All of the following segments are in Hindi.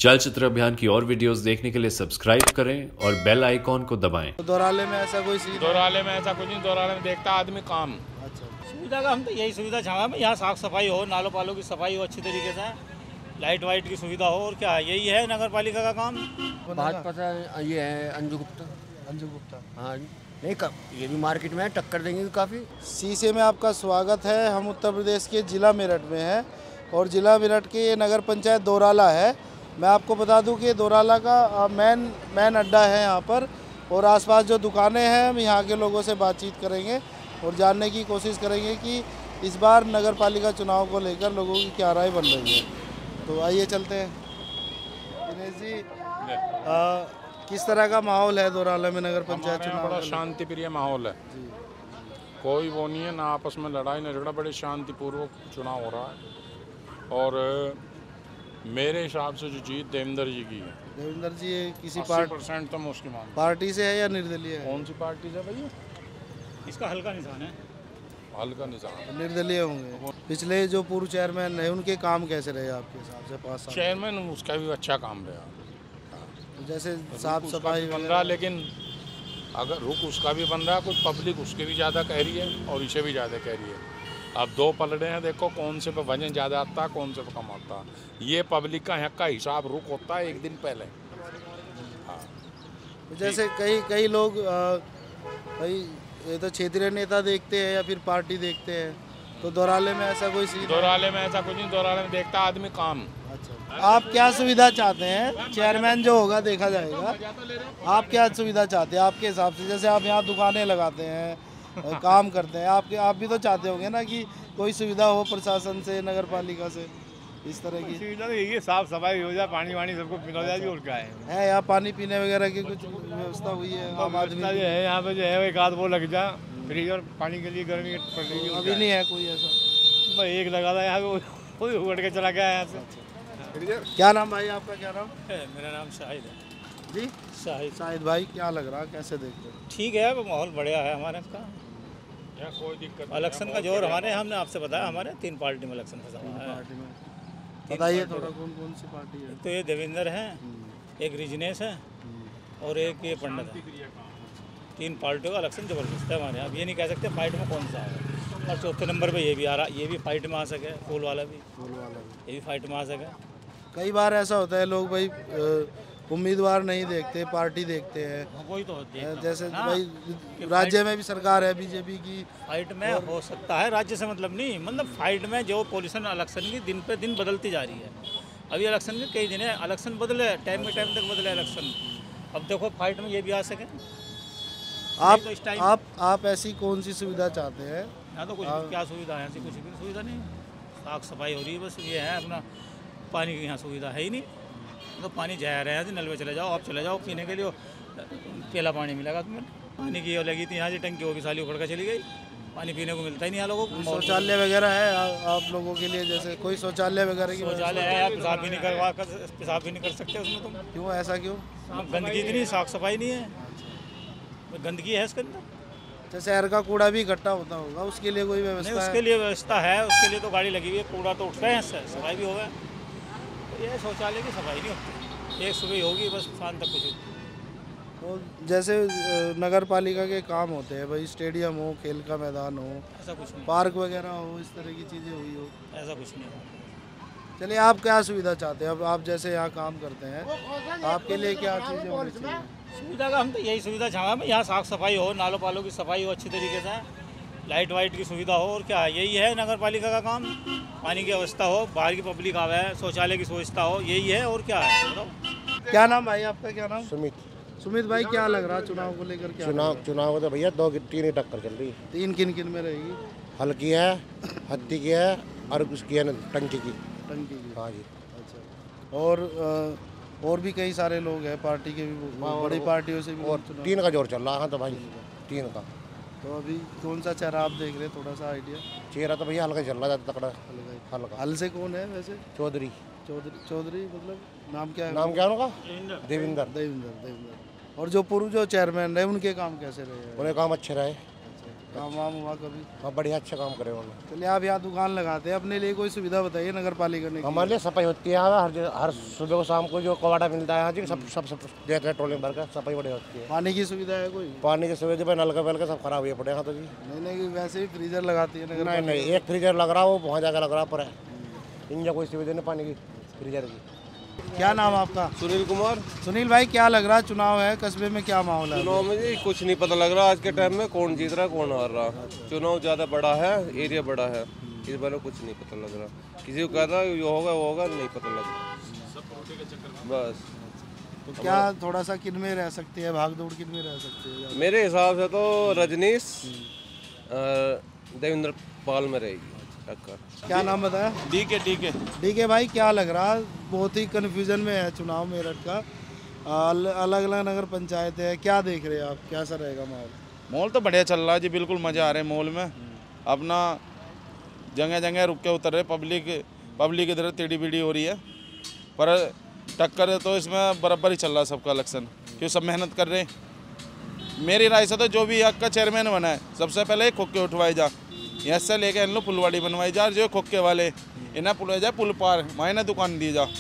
जल चित्र अभियान की और वीडियोस देखने के लिए सब्सक्राइब करें और बेल आइकॉन को दबाएं। तो दोराले में ऐसा कोई सीन? दोराले में ऐसा कुछ नहीं, दोराले में देखता आदमी काम। अच्छा, सुविधा का हम तो यही सुविधा चाहें में यहाँ साफ सफाई हो, नालों पालों की सफाई हो अच्छी तरीके से, लाइट वाइट की सुविधा हो, और क्या यही है नगर पालिका का काम। भाजपा ये है अंजू गुप्ता। अंजू गुप्ता, हाँ नहीं ये भी मार्केट में टक्कर देंगे काफ़ी। सीसे में आपका स्वागत है। हम उत्तर प्रदेश के ज़िला मेरठ में हैं और ज़िला मेरठ के ये नगर पंचायत दोराला है। मैं आपको बता दूं कि दोराला का मेन अड्डा है यहाँ पर, और आसपास जो दुकानें हैं हम यहाँ के लोगों से बातचीत करेंगे और जानने की कोशिश करेंगे कि इस बार नगर पालिका चुनाव को लेकर लोगों की क्या राय बन रही है। तो आइए चलते हैं। दिनेश जी, किस तरह का माहौल है दोराला में नगर पंचायत चुनाव? बड़ा शांति प्रिय माहौल है, कोई वो नहीं है, ना आपस में लड़ाई ना झगड़ा, बड़े शांतिपूर्वक चुनाव हो रहा है। और मेरे हिसाब से जो जीत देवेंद्र जी की है। देवेंद्र जी किसी 80% तो मुश्किल पार्टी से है या निर्दलीय है? कौन सी पार्टी से भैया? इसका हल्का निशान है। हल्का निशान निर्दलीय होंगे। पिछले जो पूर्व चेयरमैन रहे उनके काम कैसे रहे आपके हिसाब से? 5 साल चेयरमैन उसका भी अच्छा काम रहा, जैसे साफ सफाई बन रहा, लेकिन अगर रुक उसका भी बन रहा, कुछ पब्लिक उसके भी ज़्यादा कह रही है और इसे भी ज़्यादा कह रही है। अब दो पलड़े हैं, देखो कौन से पे वजन ज़्यादा आता है, कौन से पे कम आता है। ये पब्लिक का यहाँ का हिसाब रुक होता है एक दिन पहले। हाँ, जैसे कई लोग भाई ये तो क्षेत्रीय नेता देखते हैं या फिर पार्टी देखते हैं, तो दोराले में ऐसा कोई सीन? दोराले में ऐसा कुछ नहीं, दोराले में देखता आदमी काम। अच्छा, आप क्या सुविधा चाहते हैं? चेयरमैन जो होगा देखा जाएगा, आप क्या सुविधा चाहते हैं आपके हिसाब से? जैसे आप यहाँ दुकानें लगाते हैं, काम करते हैं, आप भी तो चाहते होंगे ना कि कोई सुविधा हो प्रशासन से, नगर पालिका से, इस तरह की सुविधा। तो यही साफ सफाई हो जाए, पानी वानी सबको पिला जाए, और क्या है यहाँ पानी पीने वगैरह की कुछ व्यवस्था हुई है? आम आदमी जो है यहाँ पे जो है एक आध वो लग जा फ्रिज और पानी के लिए, गर्मी पड़ रही है। अभी नहीं है कोई ऐसा? भाई एक लगा था यहाँ पे, कोई उड़ के चला गया यहाँ से। क्या नाम भाई आपका? क्या नाम? मेरा नाम शाहिद है जी, शाहिद भाई, क्या लग रहा, कैसे देखते हैं? ठीक है, माहौल बढ़िया है हमारे का। कोई दिक्कत इलेक्शन का जोर हमारे, हमने आपसे बताया हमारे 3 पार्टी में इलेक्शन फंसा हुआ है। पार्टी में बताइए थोड़ा, कौन कौन सी पार्टी है? तो ये देवेंद्र है, एक रिजनेश है और एक ये पंडित है। 3 पार्टियों का इलेक्शन जबरदस्त है हमारे यहाँ। अब ये नहीं कह सकते फाइट में कौन सा है। और चौथे नंबर पे ये भी आ रहा, ये भी फाइट में आ सके, फूल वाला भी ये भी फाइट में आ सके। कई बार ऐसा होता है लोग भाई उम्मीदवार नहीं देखते, पार्टी देखते हैं। वही तो होती है, जैसे भाई राज्य में भी सरकार है बीजेपी की, फाइट में हो सकता है, राज्य से मतलब नहीं, मतलब फाइट में जो पोजीशन इलेक्शन की दिन पे दिन बदलती जा रही है। अभी इलेक्शन के कई दिन है, इलेक्शन बदले, टाइम तक बदले इलेक्शन। अब देखो फाइट में ये भी आ सके। आप ऐसी कौन सी सुविधा चाहते हैं? यहाँ तो कुछ क्या सुविधा है, ऐसी कुछ भी सुविधा नहीं। साफ सफाई हो रही है, बस ये है। अपना पानी की यहाँ सुविधा है ही नहीं, तो पानी जा रहे हैं, नल में चले जाओ, आप चले जाओ पीने के लिए, केला पानी मिलेगा तुम्हें। पानी की लगी थी यहाँ से टंकी, वो भी साली उखड़ कर चली गई, पानी पीने को मिलता ही नहीं यहाँ लोगों को। शौचालय वगैरह है आप लोगों के लिए? जैसे कोई शौचालय वगैरह की? शौचालय है, पेशाब भी नहीं कर सकते उसमें तुम। क्यों, ऐसा क्यों? गंदगी इतनी, साफ सफाई नहीं है, गंदगी है इसके अंदर। अच्छा, शहर का कूड़ा भी इकट्ठा होता होगा, उसके लिए कोई व्यवस्था नहीं? उसके लिए व्यवस्था है, उसके लिए तो गाड़ी लगी हुई है, कूड़ा तो उठता है, सफाई भी होगा। ये शौचालय की सफाई नहीं होती, एक सुबह होगी बस, शाम तक कुछ। तो जैसे नगर पालिका के काम होते हैं भाई, स्टेडियम हो, खेल का मैदान हो, ऐसा कुछ नहीं, पार्क वगैरह हो, इस तरह की चीज़ें हुई हो? ऐसा कुछ नहीं। चलिए, आप क्या सुविधा चाहते हैं? अब आप जैसे यहाँ काम करते हैं, आपके लिए क्या चीज़ें होनी चाहिए? सुविधा का हम तो यही सुविधा चाहें में यहाँ साफ सफाई हो, नालों पालों की सफाई हो अच्छी तरीके से, लाइट वाइट की सुविधा हो, और क्या यही है नगर पालिका का काम। पानी की व्यवस्था हो, बाहर की पब्लिक आवे, शौचालय की सुविधा हो, यही है, और क्या है बताओ। क्या नाम भाई आपका? क्या नाम? सुमित भाई, क्या लग रहा चुनाव को लेकर? क्या चुनाव तो भैया 2-3 ही टक्कर चल रही है। 3 किन में रहेगी? हल्की है, हत्ती की है और उसकी है टंकी की। हाँ जी। अच्छा, और भी कई सारे लोग हैं पार्टी के भी, बड़ी पार्टियों से भी। और 3 का जोर चल रहा है तो भाई 3 का। तो अभी कौन सा चेहरा आप देख रहे हैं? थोड़ा सा आइडिया। चेहरा तो भैया हल्का चल रहा है, तकड़ा हल्का। हल से कौन है वैसे? चौधरी मतलब नाम क्या है? नाम क्या होगा? देवेंद्र। और जो पूर्व जो चेयरमैन रहे उनके काम कैसे रहे? उन्हें काम अच्छे रहे। काम वाम हुआ कभी? हाँ बढ़िया अच्छा काम करे उन्होंने। चलिए आप यहाँ दुकान लगाते हैं, अपने लिए कोई सुविधा बताइए नगर पालिका ने की? हमारे लिए सफाई होती है यहाँ, हर सुबह को शाम को जो कवाटा मिलता है यहाँ जी, सब देते हैं ट्रोलिंग भर कर, सफाई बढ़िया होती है। पानी की सुविधा है कोई? पानी की सुविधा नल का सब खराब हुए पड़े यहाँ तो जी। नहीं वैसे ही फ्रीजर लगाती है नगर? नहीं एक फ्रीजर लग रहा, वो वहाँ जाकर लग रहा पर है, इनका कोई सुविधा नहीं पानी की फ्रीजर की। क्या नाम आपका? सुनील कुमार। सुनील भाई, क्या लग रहा है चुनाव है कस्बे में, क्या माहौल है? चुनाव में जी कुछ नहीं पता लग रहा आज के टाइम में, कौन जीत रहा कौन हार रहा। चुनाव ज़्यादा बड़ा है, एरिया बड़ा है, इस बारे में कुछ नहीं पता लग रहा। किसी को कहता है ये होगा वो होगा, नहीं पता लग रहा बस। तो क्या थोड़ा सा किन में रह सकती है भाग दौड़, किन में रह सकती है? मेरे हिसाब से तो रजनीश देवेंद्र पाल में रहेगी टक्कर। क्या नाम बताया? डीके भाई, क्या लग रहा है? बहुत ही कन्फ्यूजन में है चुनाव मेरठ का, अलग अलग नगर पंचायत है, क्या देख रहे हैं आप, कैसा रहेगा माहौल? मॉल तो बढ़िया चल रहा है जी, बिल्कुल मज़ा आ रहा है मॉल में। अपना जगह जगह रुक के उतर रहे, पब्लिक इधर टेढ़ी बेढ़ी हो रही है, पर टक्कर तो इसमें बराबर ही चल रहा है सबका इलेक्शन, क्यों सब मेहनत कर रहे हैं। मेरी राय से तो जो भी यहाँ का चेयरमैन बना है, सबसे पहले खोखे उठवाए जा, यहाँ से लेके इन लोग पुलवाड़ी बनवाई जा, जो खोखे वाले इन्हें पुल जाए, पुल पार मायने दुकान दी जा।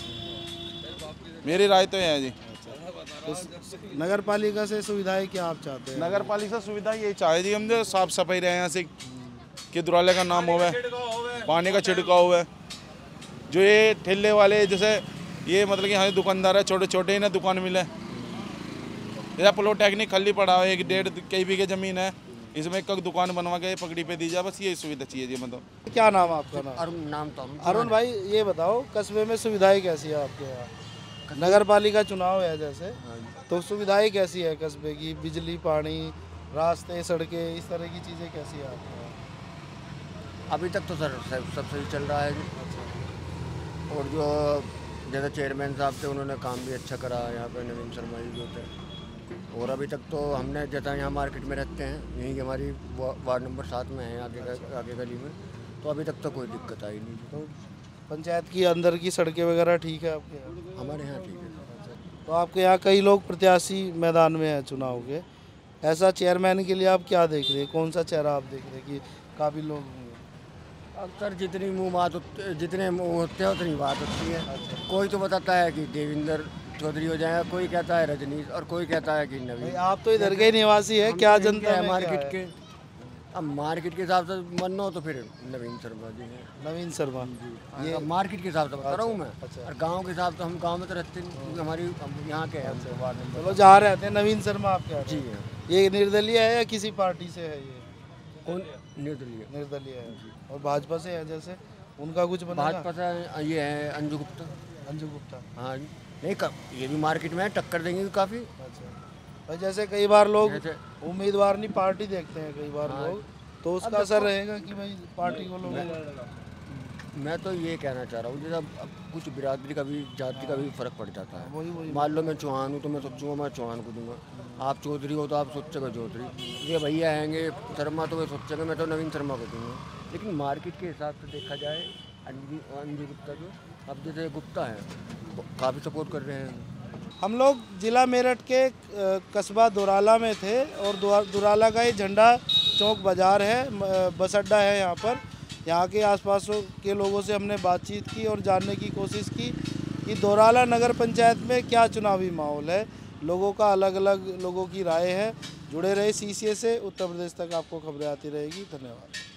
मेरी राय तो है जी। तो नगर पालिका से सुविधाएं क्या आप चाहते हैं? नगर पालिका से सुविधा यही चाहे जी हम, जो साफ सफाई रहे यहाँ से, कि दुराले का नाम होवे, पानी का छिड़काव हुआ, जो ये ठेले वाले जैसे ये मतलब कि यहाँ दुकानदार है छोटे छोटे, इन्हें दुकान मिले। जैसा पॉलिटेक्निक खाली पड़ा है, 1.5 कई बीघे ज़मीन है, इसमें एक दुकान बनवा के पगड़ी पे दी जाए, बस ये सुविधा चाहिए जी। मतलब क्या नाम है आपका? नाम अरुण नाम तो अरुण भाई, ये बताओ कस्बे में सुविधाएं कैसी है आपके यहाँ? नगर पालिका चुनाव है जैसे, तो सुविधाएं कैसी है कस्बे की? बिजली, पानी, रास्ते, सड़कें, इस तरह की चीज़ें कैसी है आपके यहाँ? अभी तक तो सर सब सही चल रहा है जी। और जो जैसे चेयरमैन साहब थे उन्होंने काम भी अच्छा करा यहाँ पे, नवीन शर्मा जी जो थे। और अभी तक तो हमने जैसा यहाँ मार्केट में रहते हैं, यहीं की हमारी वार्ड नंबर 7 में है, आगे गली में, तो अभी तक तो कोई दिक्कत आई नहीं। तो पंचायत की अंदर की सड़कें वगैरह ठीक है आपके यहाँ? हमारे यहाँ ठीक है। तो आपके यहाँ कई लोग प्रत्याशी मैदान में हैं चुनाव के, ऐसा चेयरमैन के लिए आप क्या देख रहे हैं, कौन सा चेहरा आप देख रहे हैं कि काबिल लोग होंगे? अक्सर जितने मुँह होते हैं उतनी बात होती है। कोई तो बताता है कि देवेंद्र चौधरी हो जाएगा, कोई कहता है रजनीश, और कोई कहता है कि नवीन। आप तो इधर के निवासी है, क्या जनता है मार्केट के? अब मार्केट के हिसाब से मानो तो फिर नवीन शर्मा जी हैं। नवीन शर्मा ये मार्केट के हिसाब से बता रहा हूँ मैं। और गांव के हिसाब से हम गांव में तो रहते नहीं, हमारी यहाँ के हैं। चलो जहाँ रहते हैं नवीन शर्मा आपके यहाँ? जी हाँ। ये निर्दलीय है या किसी पार्टी से है? ये कौन? निर्दलीय। निर्दलीय है। और भाजपा से है जैसे, उनका कुछ बना? भाजपा से ये है अंजू गुप्ता। अंजू गुप्ता, हाँ नहीं ये भी मार्केट में है, टक्कर देंगे काफ़ी। अच्छा भाई, जैसे कई बार लोग उम्मीदवार नहीं पार्टी देखते हैं कई बार लोग, तो उसका असर रहेगा कि भाई पार्टी को लोग? मैं तो ये कहना चाह रहा हूँ, जैसे अब कुछ बिरादरी का भी, जाति का भी फर्क पड़ जाता है। वही मान लो मैं चौहान हूँ तो मैं सोचूंगा मैं चौहान को दूंगा, आप चौधरी हो तो आप सोचेगा चौधरी, ये भैया आएंगे शर्मा तो वे सोचेंगे मैं तो नवीन शर्मा को दूंगा। लेकिन मार्केट के हिसाब से देखा जाए, अंजू गुप्ता जो अब जैसे गुप्ता है काफ़ी सपोर्ट कर रहे हैं। हम लोग ज़िला मेरठ के कस्बा दोराला में थे, और दोराला का ये झंडा चौक बाज़ार है, बस अड्डा है यहाँ पर। यहाँ के आसपास के लोगों से हमने बातचीत की और जानने की कोशिश की कि दोराला नगर पंचायत में क्या चुनावी माहौल है। लोगों का अलग अलग लोगों की राय है। जुड़े रहे CCA से, उत्तर प्रदेश तक आपको खबरें आती रहेगी। धन्यवाद।